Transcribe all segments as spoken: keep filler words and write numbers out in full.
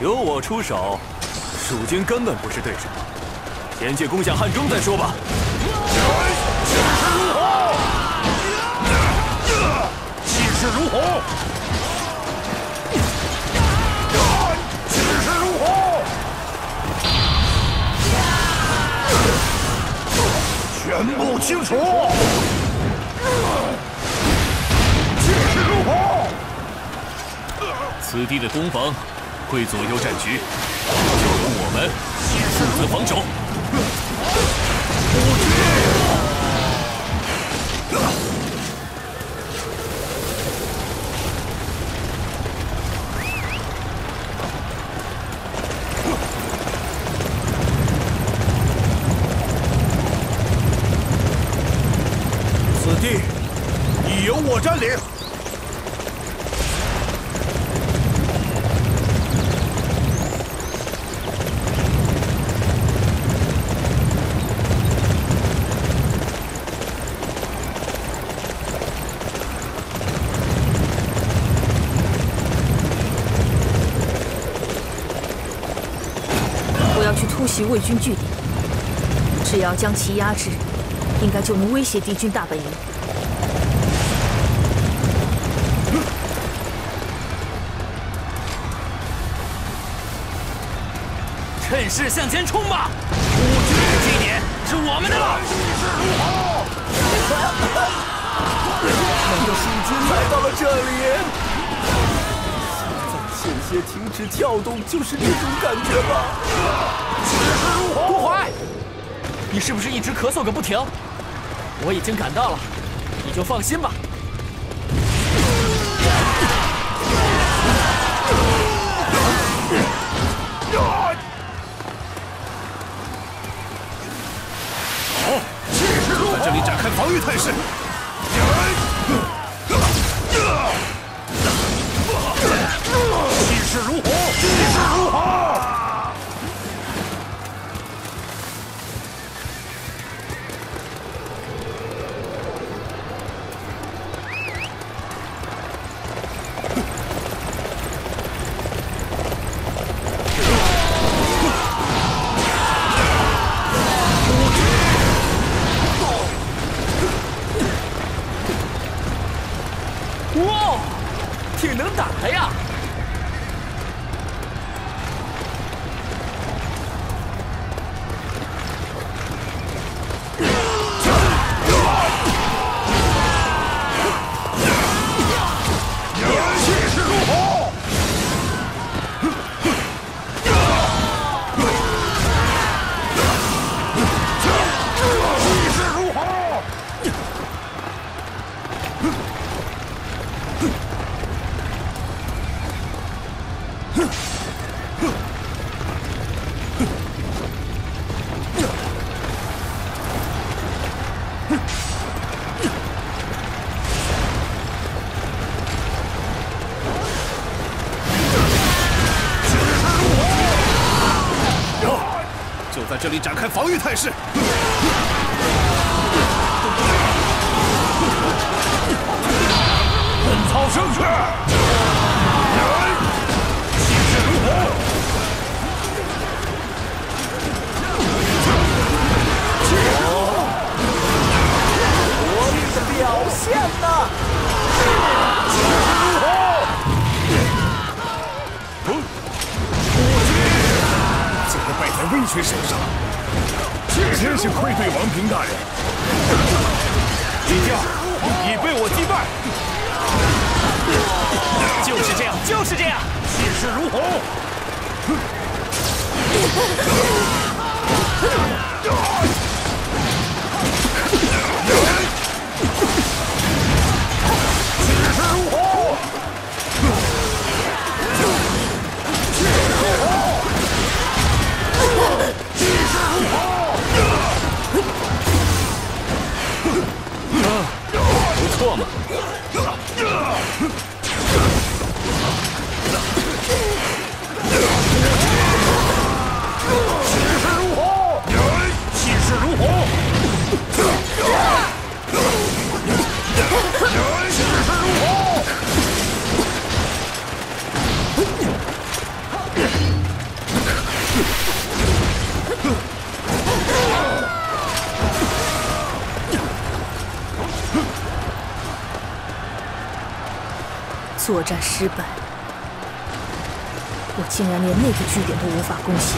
由我出手，蜀军根本不是对手。先去攻下汉中再说吧。 气势如虹，气势如虹，全部清除。 此地的攻防会左右战局，就由我们负责防守。 此地已由我占领。 突袭魏军据点，只要将其压制，应该就能威胁敌军大本营。 趁势向前冲吧！这个据点是我们的了。 难道蜀军来到了这里？现在险些停止跳动，就是这种感觉吧？ 顾怀，你是不是一直咳嗽个不停？我已经赶到了，你就放心吧。 好，气势如虹，在这里展开防御态势。气势如虹，气势如虹。 哇，挺能打的呀！ 气势如虹，气势如虹。 就在这里展开防御态势。奔操胜去！气势如虹。 我你的表现呢？ 气势如虹。 败在魏军手上，真是愧对王平大人。敌将已被我击败， 就是这样，就是这样， 气势如虹。气势如虹。气势如虹。 气势如虹， 不错嘛。 气势如虹，气势如虹，气势如虹。 作战失败，我竟然连那个据点都无法攻陷。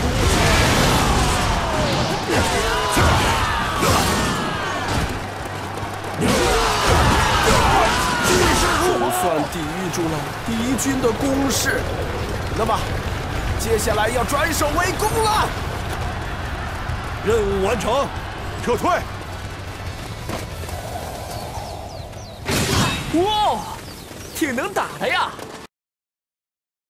总算抵御住了敌军的攻势，那么接下来要转守为攻了。 任务完成，撤退。 哇，挺能打的呀！